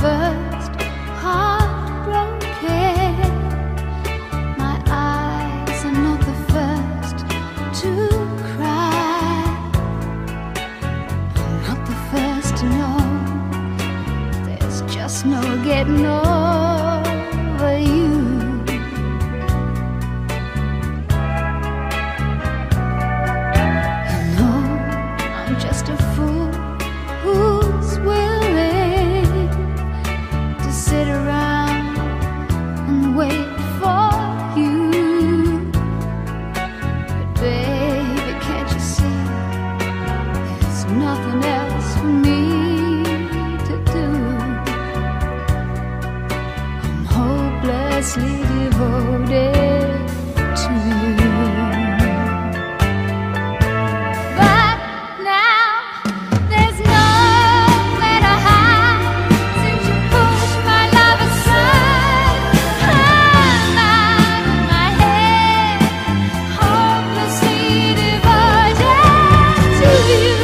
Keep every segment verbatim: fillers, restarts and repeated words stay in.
first heartbroken. My eyes are not the first to cry. I'm not the first to know there's just no getting over you. You know I'm just a fool who's willing to sit around and wait for you. But baby, can't you see there's nothing else for me to do? I'm hopelessly devoted to you. But now there's nowhere to hide since you pushed my love aside. I'm out of my head, hopelessly devoted to you.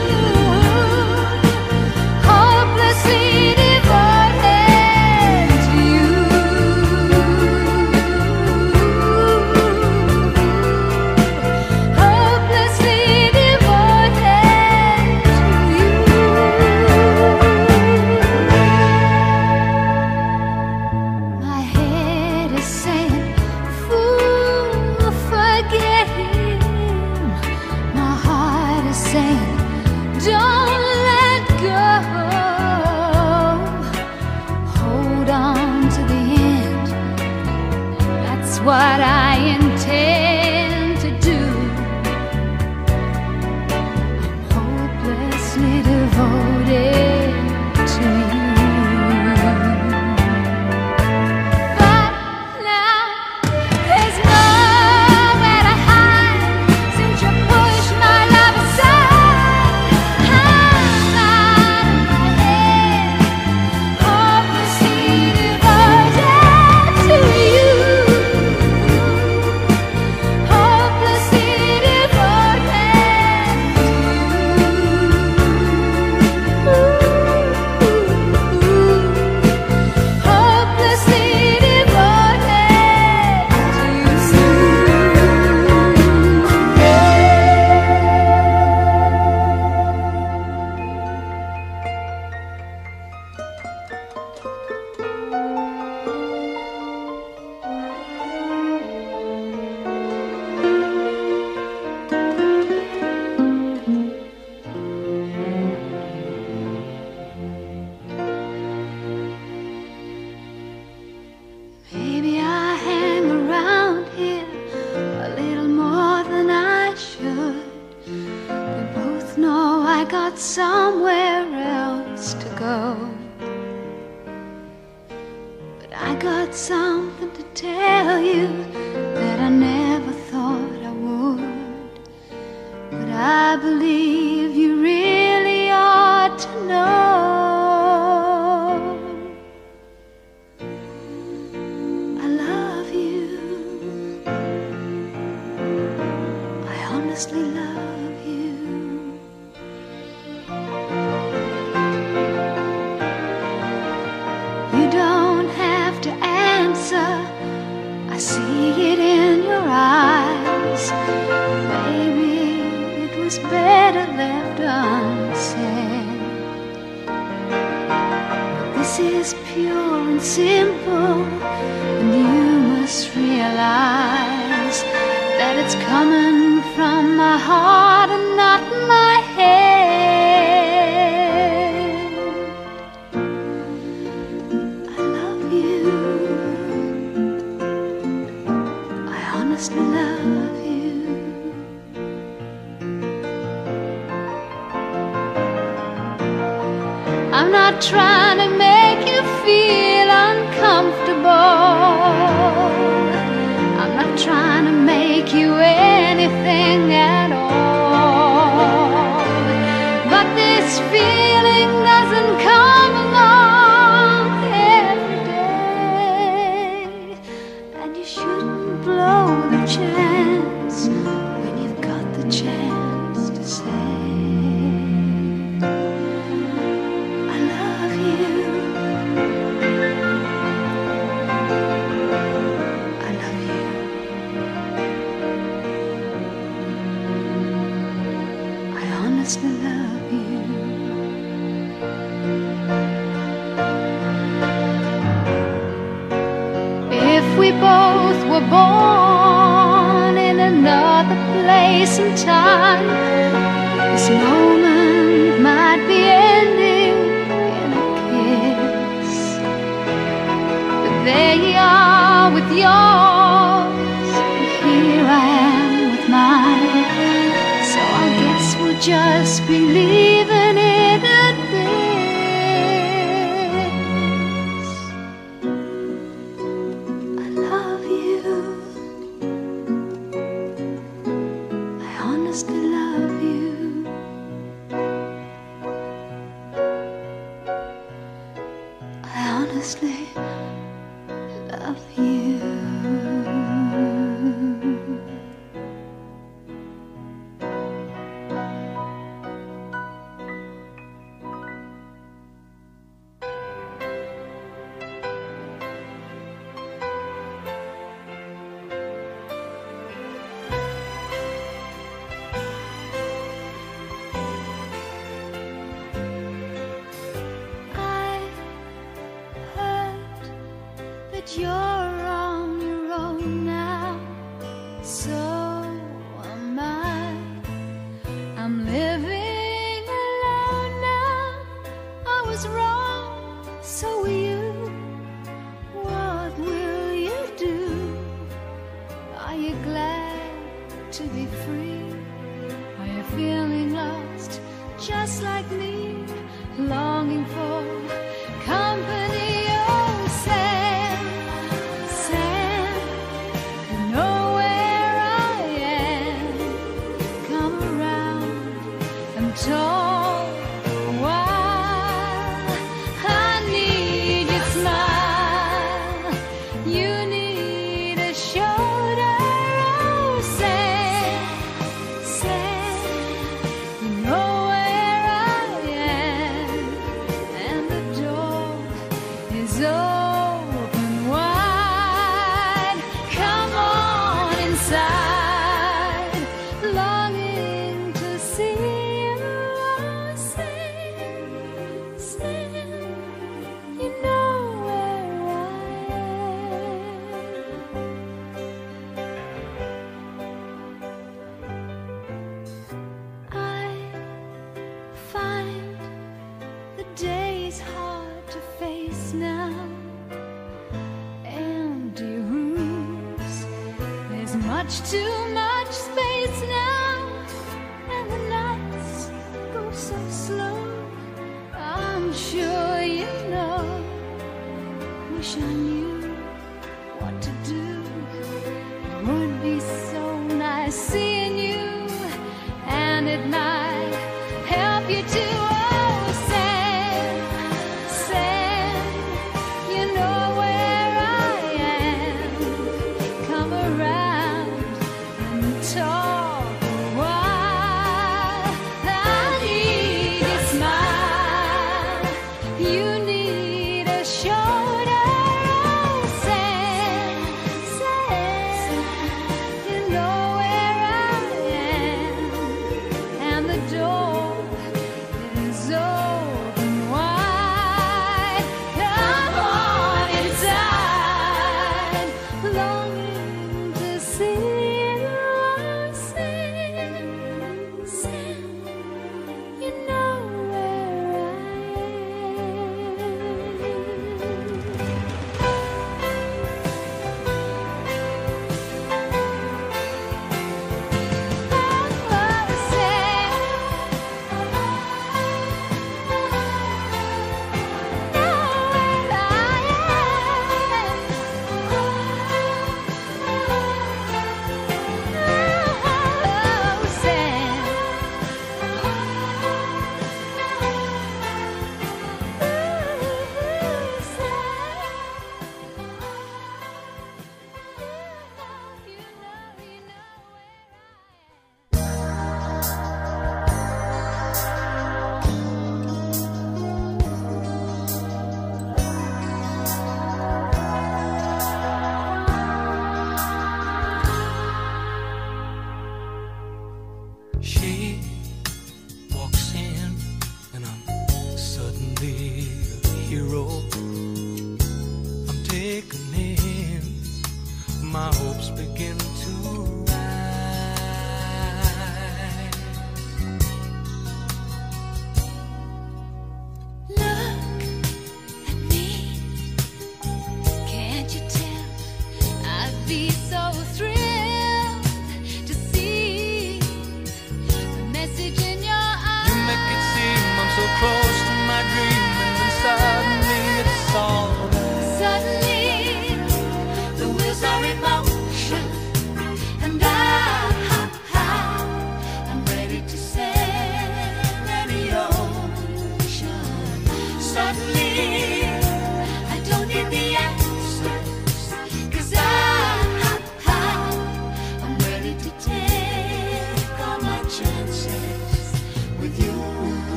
Hopelessly devoted to you. Hopelessly devoted to you. My head is saying, fool, forget him. My heart is saying, don't let go. Hold on to the end. That's what I intend to do. I'm hopelessly devoted to you. But now there's nowhere to hide since you pushed my love aside. I'm out of my head, hopelessly devoted to you. Hopelessly devoted to you. Hopelessly devoted to you. Maybe I hang around here a little more than I should. We both know I got somewhere else to go. But I got something to tell you that I never thought I would. But I believe you really ought to know. I love you. I honestly love you. You don't have to answer. I see it in your eyes. Maybe it was better left unsaid. But this is pure and simple, and you must realize that it's coming from my heart and not my head. I love you. I honestly love you. I'm not trying to make you feel uncomfortable. I'm not trying to make you anything at all. But this feeling doesn't come along every day. And you shouldn't blow the chance when you've got the chance to say I love you. were born in another place and time, this moment might be ending in a kiss. But there you are with yours, and here I am with mine. So I guess we'll just be leaving it at this. I love you, I honestly love you. I honestly love you. You're on your own now, so am I. I'm living alone now. I was wrong, so were you. What will you do? Are you glad to be free? Are you feeling lost, just like me, longing for company? Oh, Sam, Sam, you know where I am. Come around and talk a while. I need your smile, you need a shoulder. Oh, Sam, Sam, you know where I am, and the door is open wide. Come on inside, longing to see you. Oh, Sam, Sam, you know where I am. I find the day is hard to face now. Empty rooms, there's much too much space now, and the nights go so slow. I'm sure you know. Wish I knew what to do. It would be so nice seeing you, and at night help you to. Oh, Sam, Sam, you know where I am. Come around and talk a while. I need your smile, you need a shoulder. Oh, Sam, Sam, you know where I am, and the door is open wide. Come on inside, longing to see you. Oh, Sam, Sam, you know where I She walks in and I'm suddenly a hero. I'm taking in my whole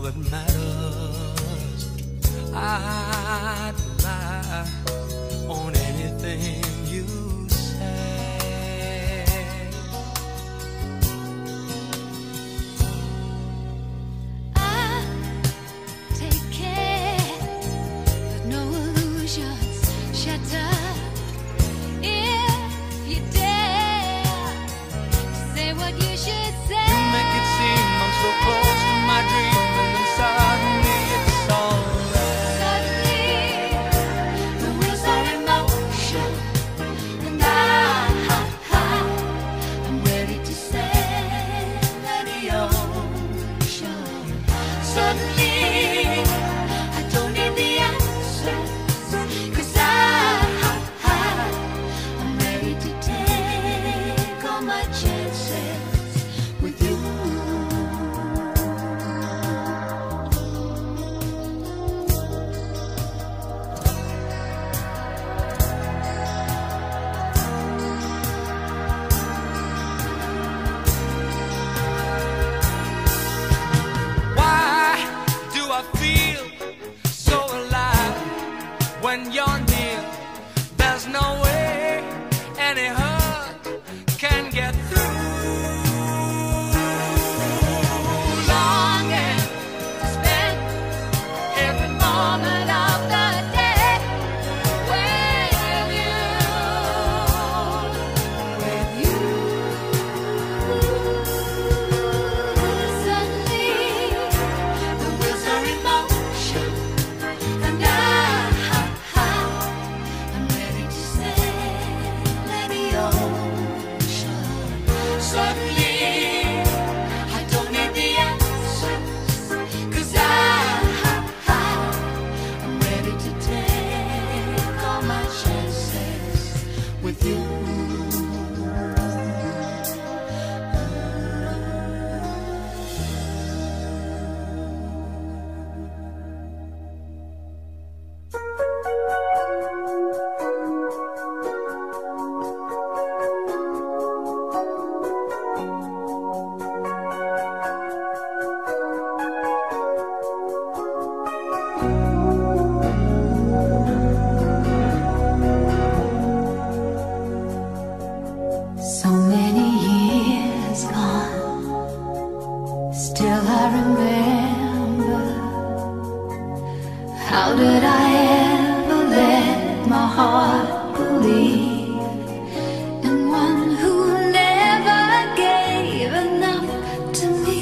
that matters. I'd rely on anything you say. I take care that no illusions shatter. If you dare say what you should say, You make it seem I'm so close to my dream, and then suddenly it's alright. suddenly the wheels are in motion, and I, I'm ready to sail any ocean. Suddenly I don't need the answers, 'cause I, I'm ready to take all my chances with you. Why do I feel so alive when you're near? There's no way any hurt can get through. Longing to spend every moment of the day with you, with you. Suddenly the wheels are in motion, and I, I'm ready to sail any ocean. Suddenly I don't need the answers, 'cause I, I'm ready to take all my chances with you. So many years gone, still I remember. How did I ever let my heart believe in one who never gave enough to me?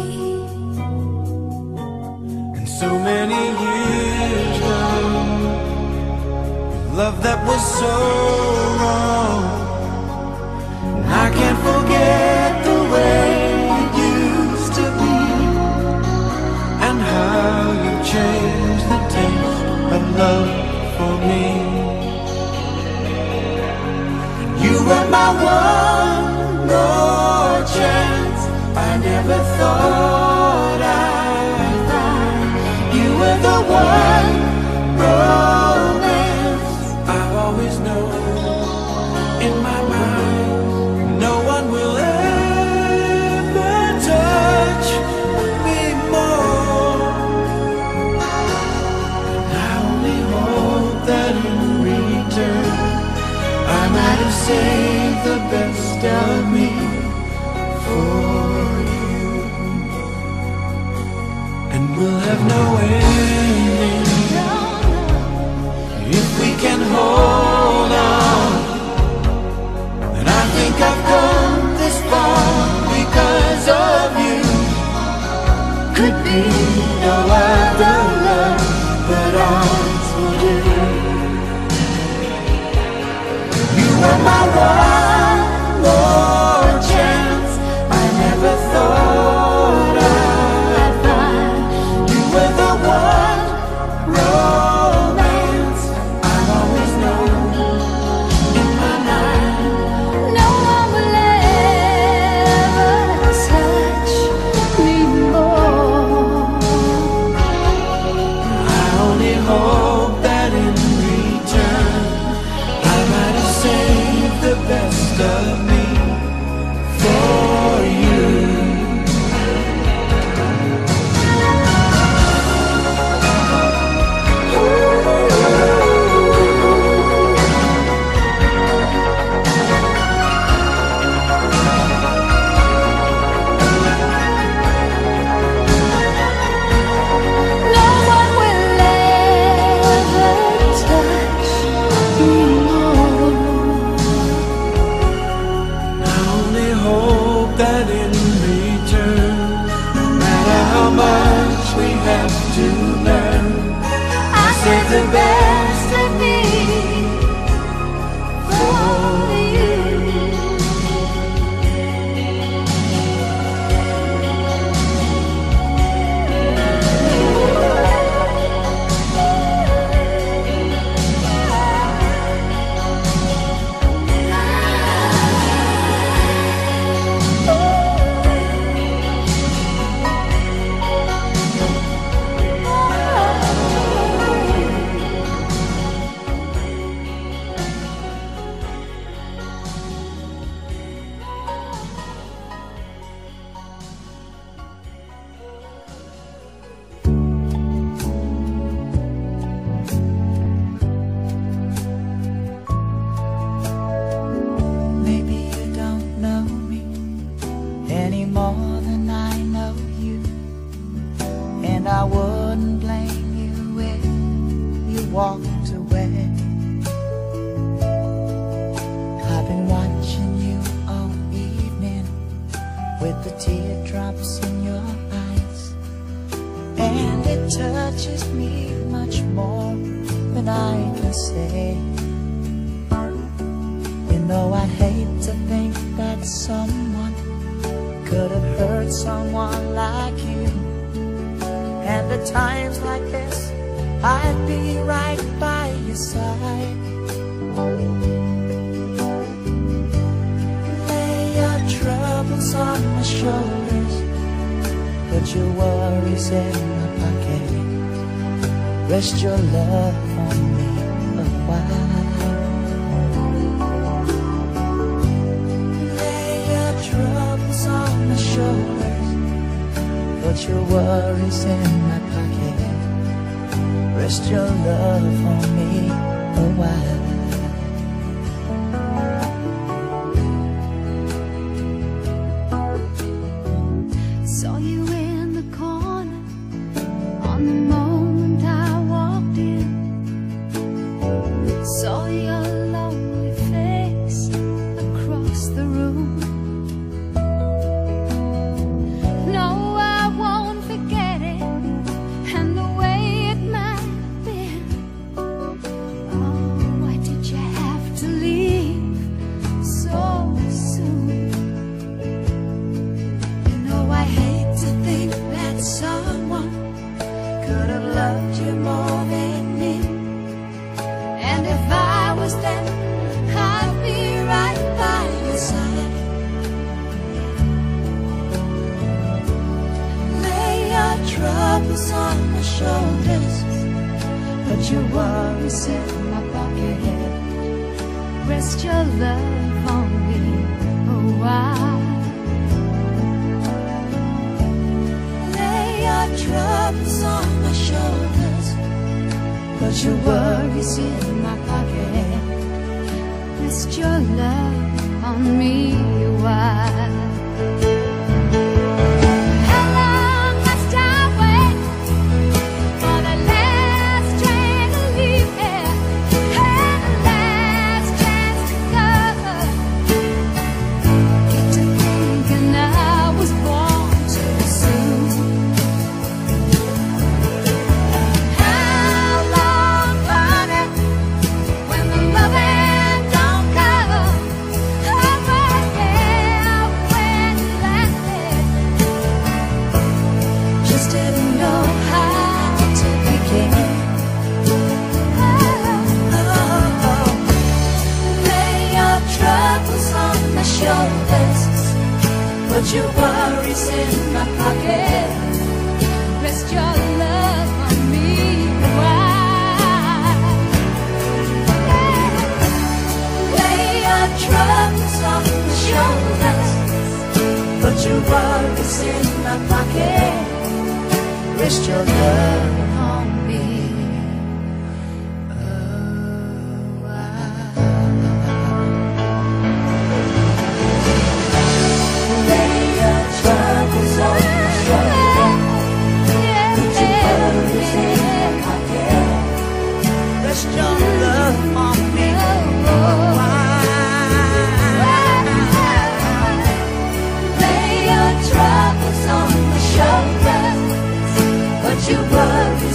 And so many years gone, love that was so wrong. I can't forget the way it used to be, and how you changed the taste of love for me. You were my one more chance. I never thought I'd find. You were the one romance I've always known. In my mind, no one will ever touch me more. And I only hope that in return I might have saved the best of me for you. And we'll have no ending if we can hold on. And I think I've come this far because of you. Could be no other love but ours will do. You were my one more chance. I never thought I'd find. You were the one romance I've always known. In my mind, No one will ever touch me more. I only hope that in return I might have saved the best the best of me for you. Rest your love on me a while. Lay your troubles on my shoulders, put your worries in my pocket. Rest your love on me a while. Saw you in the corner on the moment I walked in. Saw your lonely face across the room. No, I won't forget it, and the way it might have been. Oh, why did you have to leave so soon? You know I hate to think that someone could have loved you more than me. And if I was there, I'd be right by your side. Lay your troubles on my shoulders, put your worries in my pocket. Rest your love on me a while. Lay your troubles on my shoulders, put your worries in my pocket. Rest your love on me a while. How long must I wait for the last train to leave here, and the last chance to go? Get to thinking I was born too soon. How long, honey, when the loving don't come? I was there when you left it, Just didn't know how to begin. Oh, lay your troubles on my shoulders, put your worries in my pocket. rest your love on me a while. Lay your troubles on my shoulders, put your worries in my pocket. Rest your love on me a while. Lay your troubles on my shoulders, put your worries in my pocket. Rest your love on me a while. Lay your troubles on my shoulders, put your worries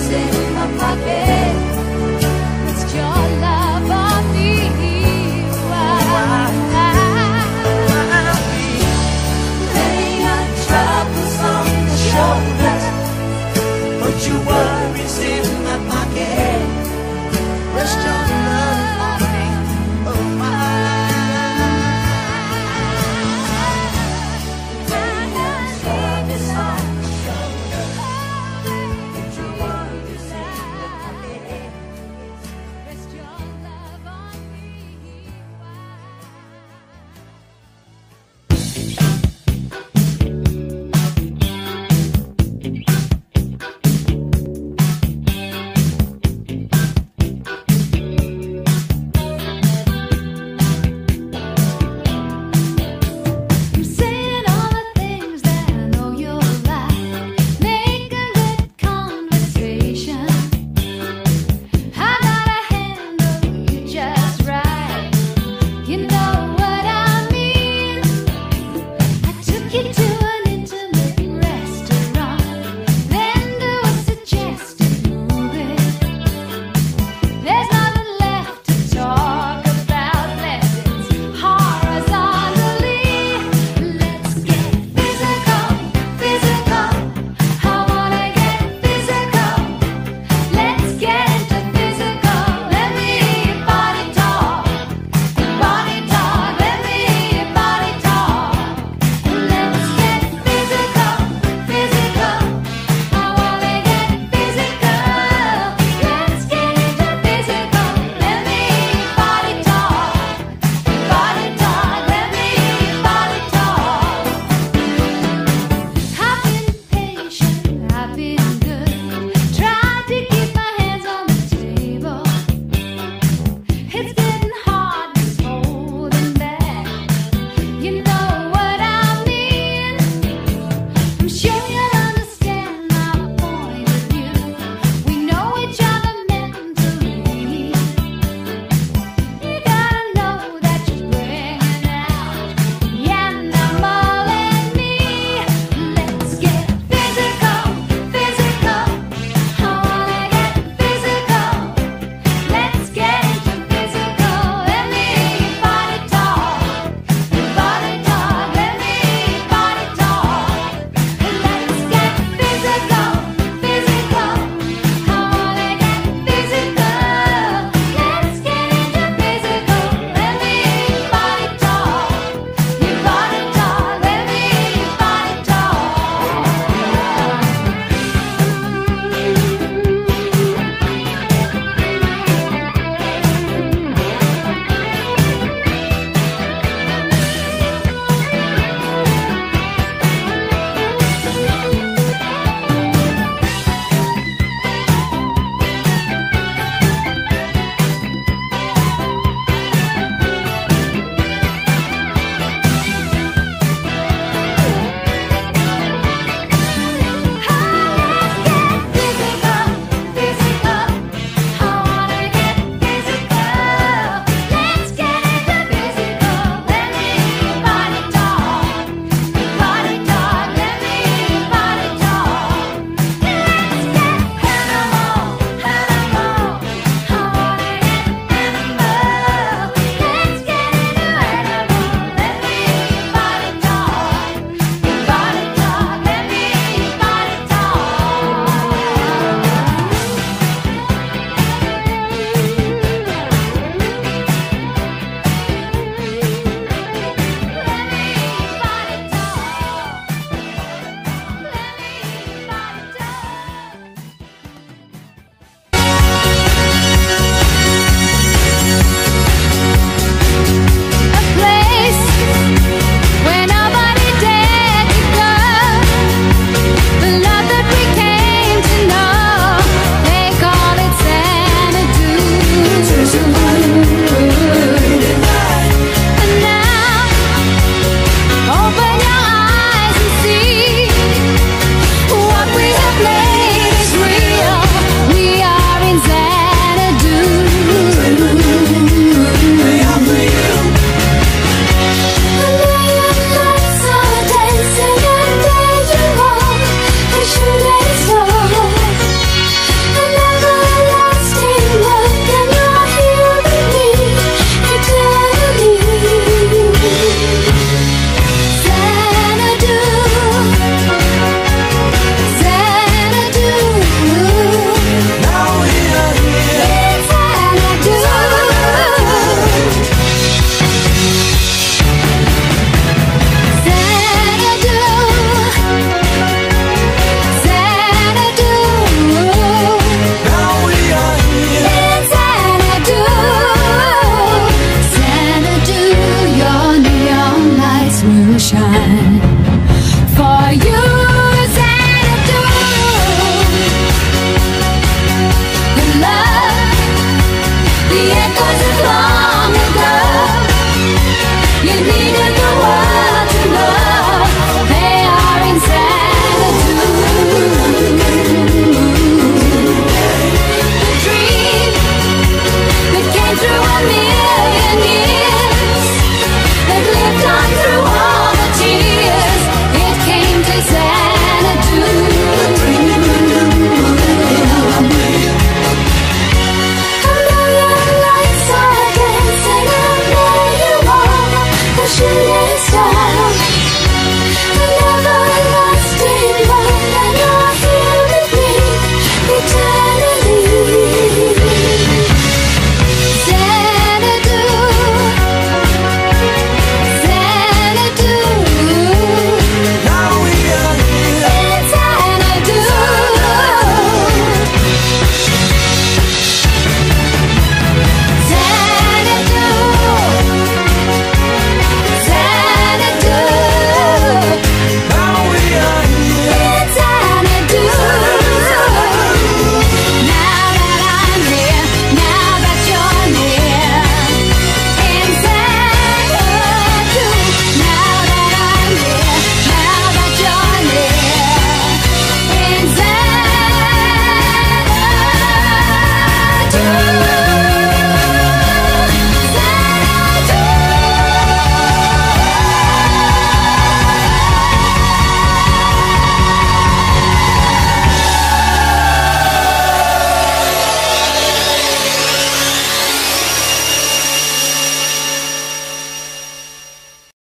Put your worries in my pocket.